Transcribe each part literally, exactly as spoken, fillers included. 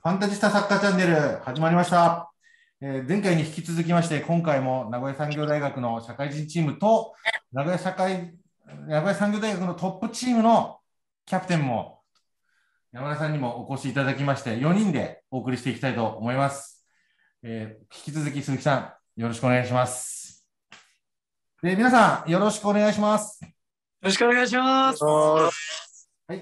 ファンタジスタサッカーチャンネル始まりました。えー前回に引き続きまして、今回も名古屋産業大学の社会人チームと、名古屋社会、名古屋産業大学のトップチームのキャプテンも山田さんにもお越しいただきまして、よにんでお送りしていきたいと思います。えー引き続き鈴木さん、よろしくお願いします。で、皆さん、よろしくお願いします。 よろしくお願いします。 はい、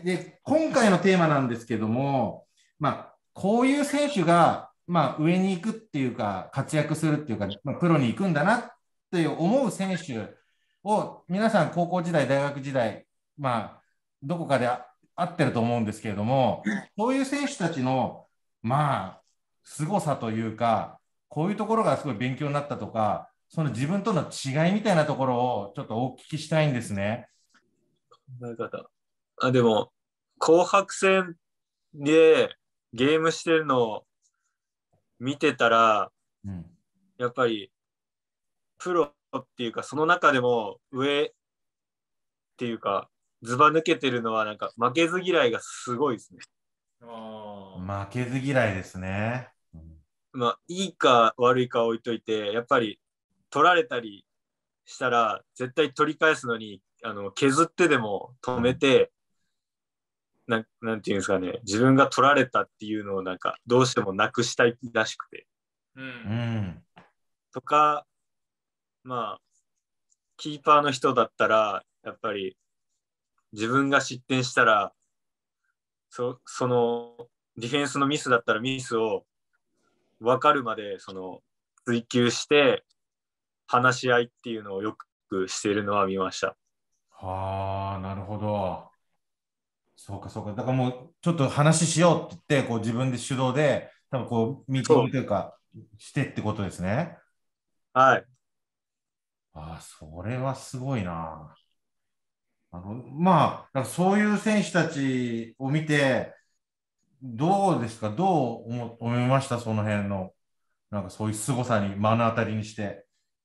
で、今回のテーマなんですけども、まあ、こういう選手が、まあ、上に行くっていうか、活躍するっていうか、まあ、プロに行くんだなって思う選手を、皆さん、高校時代、大学時代、まあ、どこかであ合ってると思うんですけれども、そういう選手たちの、まあ、凄さというか、こういうところがすごい勉強になったとか、その自分との違いみたいなところをちょっとお聞きしたいんですね。 考え方。あ、でも、紅白戦でゲームしてるのを見てたら、 うん。 やっぱりプロっていうか、その中でも上っていうか、ずば抜けてるのは、なんか負けず嫌いがすごいですね。 負けず嫌いですね。うん。 まあ、いいか悪いか置いといて、やっぱり取られたりしたら、絶対取り返すのに、あの削ってでも止めて、ななんていうんですかね、自分が取られたっていうのをなんかどうしてもなくしたいらしくて。ううん。 ん。 とか、まあ、キーパーの人だったら、やっぱり自分が失点したら、そそのディフェンスのミスだったらミスを分かるまでその追求して話し合いっていうのをよくしているのは見ました。 はあ、なるほど。そうか、そうか。だからもう、ちょっと話しようって言って、こう自分で主導で、多分こう、ミーティンそう。 グというか、してってことですね。 はい。 ああ、それはすごいな。あの、まあ、だからそういう選手たちを見て、どうですか、どう思、思いましたその辺の、なんかそういう凄さに目の当たりにして。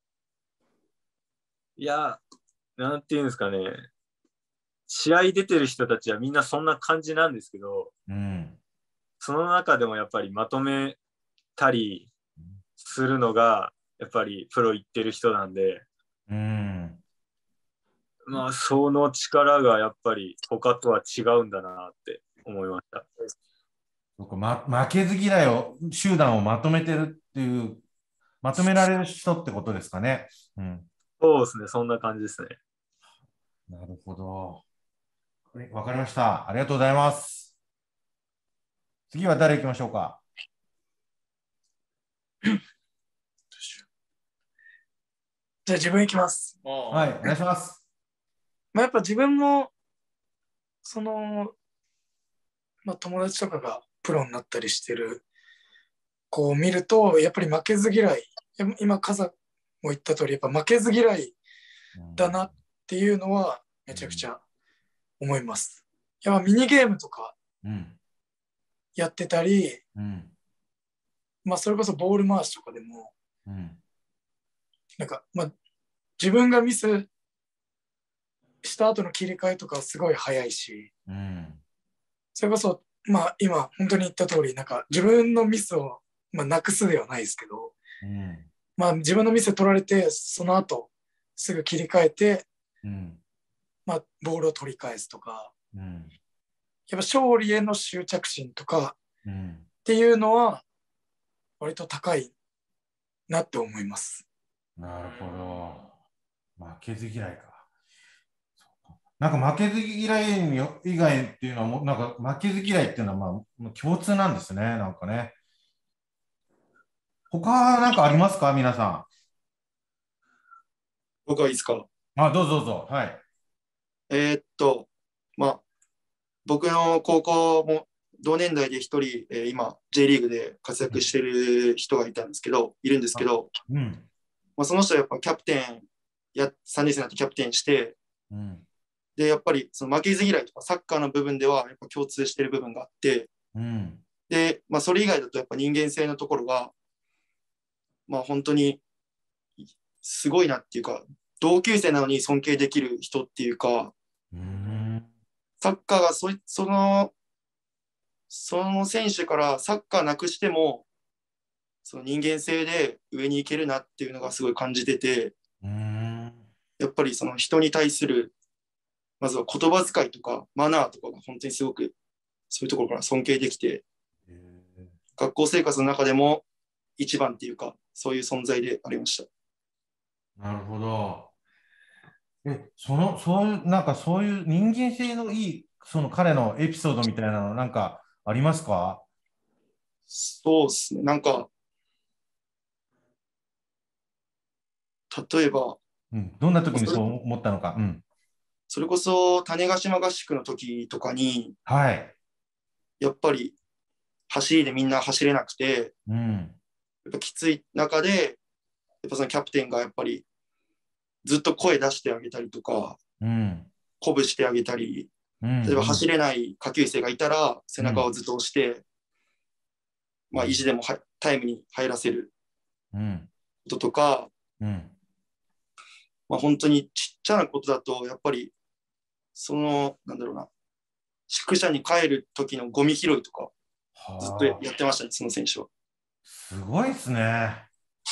いや、なんていうんですかね。試合出てる人たちはみんなそんな感じなんですけど、 うん。 その中でもやっぱりまとめたりするのが、やっぱりプロ行ってる人なんで、 うん。 まあ、その力がやっぱり他とは違うんだなって思いました。 そうか、ま、負けず嫌いを、集団をまとめてるっていう、まとめられる人ってことですかね。うん。 そうですね、そんな感じですね。 なるほど。はい、わかりました。ありがとうございます。次は誰行きましょうか。 じゃあ自分行きます。 はい、お願いします。 まあ、やっぱ自分も、その、まあ、友達とかがプロになったりしてる子を見ると、やっぱり負けず嫌い、や今、カザも言った通り、やっぱ負けず嫌いうん。 だなっていうのはめうん。 ちゃくちゃ思います。やっぱミニゲームとかうん。 やってたり、 うん。 まあ、それこそボール回しとかでも、 うん。 なんか、まあ、自分がミスした後の切り替えとかすごい早いし、 うん。 それこそ、まあ、今、本当に言った通り、なんか自分のミスを、まあ、なくすではないですけど、 うん。 まあ、自分のミス取られて、その後、すぐ切り替えて、 うん。 まあ、ボールを取り返すとか、 うん。 やっぱ勝利への執着心とかうん。 っていうのは、割と高いなって思います。 なるほど。負けず嫌いか。なんか負けず嫌いに以外っていうのはもう、なんか負けず嫌いっていうのはまあ、もう共通なんですね。なんかね。他なんかありますか皆さ僕はいいですか？ ん。あ、どうぞどうぞ。はい。 えーっと、まあ、僕の高校も同年代で一人、えー今、J リーグで活うん。 躍してる人がいたんですけど、いるんですけあ、 ど、 うん。 まあ、その人はやっぱキャプテンや、さんねん生になってキャプテンして、 うん。 で、やっぱりその負けず嫌いとかサッカーの部分ではやっぱ共通してる部分があって、 うん。 で、まあ、それ以外だとやっぱ人間性のところが、まあ、本当にすごいなっていうか、同級生なのに尊敬できる人っていうか、 うん。 サッカーがそそのその選手からサッカーなくしても、その人間性で上に行けるなっていうのがすごい感じてて、 うーん。 やっぱりその人に対する、まずは言葉遣いとかマナーとかが本当にすごく、そういうところから尊敬できて、学校生活の中でも一番っていうか、そういう存在でありました。 なるほど。え、その、そういう、なんかそういう人間性のいい、その彼のエピソードみたいなの、なんかありますか？ そうですね。なんか、例えば、 うん。どんな時にそう思ったのか。うん。 それこそ種子島合宿の時とかに、 はい。 やっぱり走りでみんな走れなくて、 うん。 やっぱきつい中で、やっぱそのキャプテンがやっぱりずっと声出してあげたりとか、 うん。 鼓舞してあげたり、 うん。 例えば走れない下級生がいたら背中をずっと押して、まあ意地でもはタイムに入らせるうん。 こととか、 うん。 まあ本当にちっちゃなことだと、やっぱりその、なんだろうな、宿舎に帰る時のゴミ拾いとか、ずっとやはあ。 ってましたね、その選手は。 すごいですね。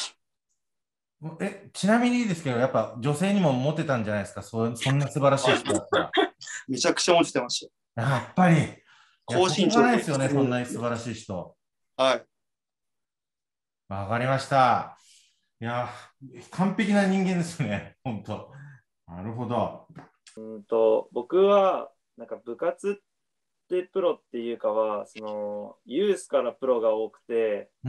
え、ちなみにですけど、やっぱ女性にもモテたんじゃないですか、そ、そんな素晴らしい人だったら。 めちゃくちゃモテてましやっぱり。いた。 や、 高身長で。 しょうがないですよね、そんなに素晴らしい人。 はい。 わかりました。いや、完璧な人間ですね、本当。なるほど。 うんと僕はなんか部活でプロっていうかはそのユースからプロが多くて、 うん。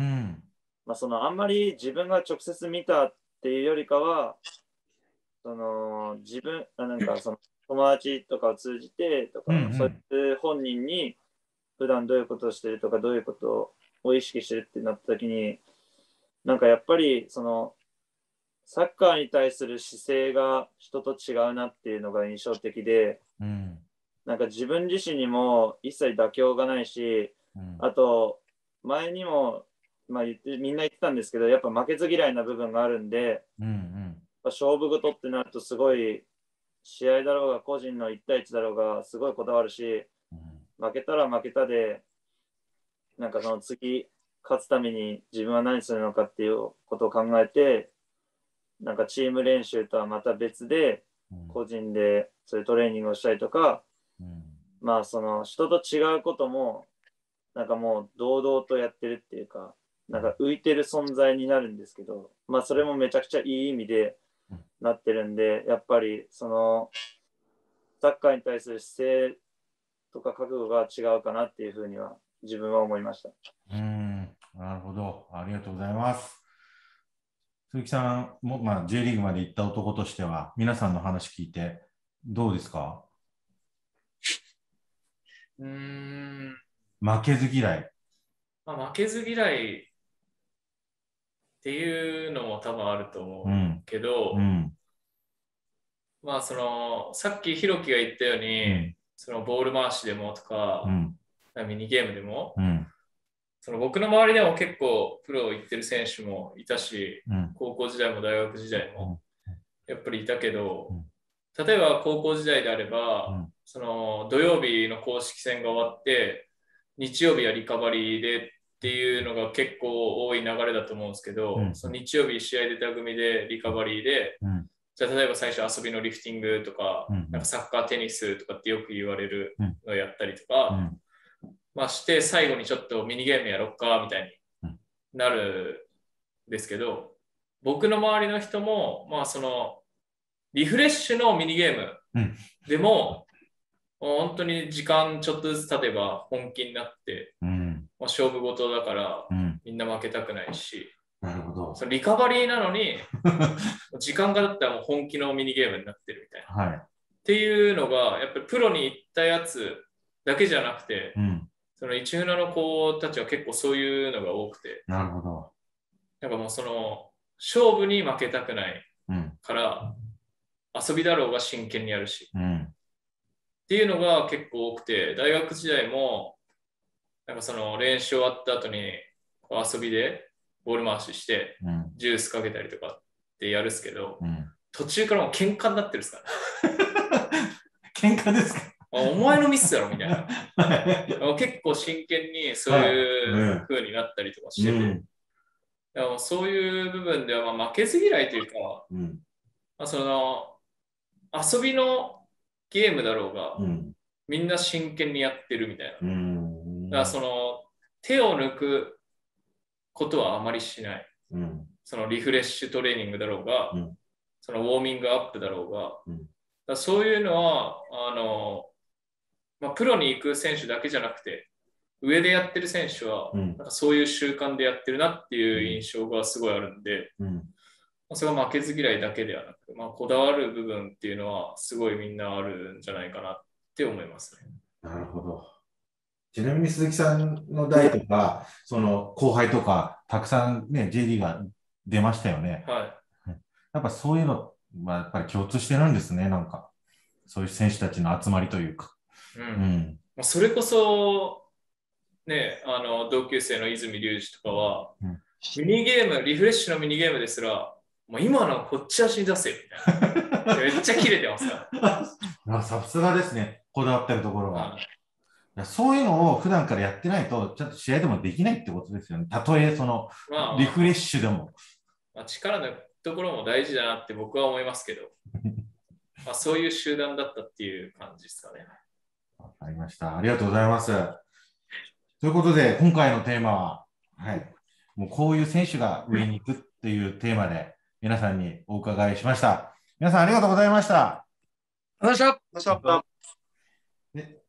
まあ、そのあんまり自分が直接見たっていうよりかはその自分あなんかその友達とかを通じてとか、 うんうん、 そういう本人に普段どういうことをしてるとかどういうことを意識してるってなった時になんかやっぱりそのサッカーに対する姿勢が人と違うなっていうのが印象的で、 うん、 なんか自分自身にも一切妥協がないし、 うん、 あと前にも、まあ、言ってみんな言ってたんですけどやっぱ負けず嫌いな部分があるんで、 うん、うん。 勝負事ってなるとすごい試合だろうが個人のいち対いちだろうがすごいこだわるし、負けたら負けたでなんかその次勝つために自分は何するのかっていうことを考えてなんかチーム練習とはまた別で個人でそういうトレーニングをしたりとか、 うん、 まあその人と違うこともなんかもう堂々とやってるっていうかなんか浮いてる存在になるんですけど、まあそれもめちゃくちゃいい意味でなってるんで、やっぱりそのサッカーに対する姿勢とか覚悟が違うかなっていうふうには自分は思いました。 うん、なるほど。ありがとうございます。鈴木さんも、まあ、J リーグまで行った男としては、皆さんの話聞いて、どうですか？ うーん、 負けず嫌い。 まあ、負けず嫌いっていうのも多分あると思うけど、 うん、 まあそのさっきひろきが言ったように、 うん、 そのボール回しでもとか、 うん、 ミニゲームでも、 うん、 その僕の周りでも結構プロを行ってる選手もいたし、 うん、 高校時代も大学時代もやっぱりいたけど、 うん例えば高校時代であれば、 うん、 その土曜日の公式戦が終わって日曜日はリカバリーでっていうのが結構多い流れだと思うんですけど、 うん、 その日曜日試合出た組でリカバリーで、 うん、 じゃあ例えば最初遊びのリフティングとか、 うん、 なんかサッカーテニスとかってよく言われるうんのをやったりとか、 うん、 まあして最後にちょっとミニゲームやろっかみたいになるんですけど、僕の周りの人もまあそのリフレッシュのミニゲームでも、うん、本当に時間ちょっとずつ経てば本気になって、 うん、 まあ、勝負事だから、 うん、 みんな負けたくないし、 なるほど。 そのリカバリーなのに時間が経ったらもう本気のミニゲームになってるみたいな、 はい、 っていうのがやっぱりプロに行ったやつだけじゃなくて、 うん、 その一船の子たちは結構そういうのが多くて、 なるほど。 なんかもうその勝負に負けたくないから、うん遊びだろうが真剣にやるし、 うん、 っていうのが結構多くて、大学時代もなんかその練習終わった後にこう遊びでボール回しして、うん、ジュースかけたりとかってやるっすけど、うん、途中からもう喧嘩になってるっすから、ね、 喧嘩ですか？ お前のミスだろみたいな。結構真剣にそういう風になったりとかしてて、うんでもそういう部分ではまあ負けず嫌いというか、うんまあ、その遊びのゲームだろうが、うん、みんな真剣にやってるみたいな。うん、だからその手を抜くことはあまりしない。うん、そのリフレッシュトレーニングだろうが、うん、そのウォーミングアップだろうが、うん、だそういうのはあの、まあ、プロに行く選手だけじゃなくて、上でやってる選手は、なんかそういう習慣でやってるなっていう印象がすごいあるんで、うん、それは負けず嫌いだけではなく、まあ、こだわる部分っていうのはすごいみんなあるんじゃないかなって思いますね。 なるほど。ちなみに鈴木さんの代とか、その後輩とか、たくさんね、ジェーディー が出ましたよね。はい。やっぱそういうのはやっぱり共通してるんですね、なんか。そういう選手たちの集まりというか。 うん。うん、それこそ、ね、あの同級生の泉隆二とかは、うん、ミニゲーム、リフレッシュのミニゲームですら、もう今のこっち足に出せよみたいな。めっちゃキレてますから。 さすがですね、こだわってるところは。はい、そういうのを普段からやってないと、ちゃんと試合でもできないってことですよね。たとえその、まあ、リフレッシュでも。 まあ、力のところも大事だなって僕は思いますけど、まあそういう集団だったっていう感じですかね。 わかりました。ありがとうございます。ということで、今回のテーマは、はい、もうこういう選手が上に行くっていうテーマで、皆さんにお伺いしました。皆さんありがとうございました。 ありがとうございました。 ありがとうございました。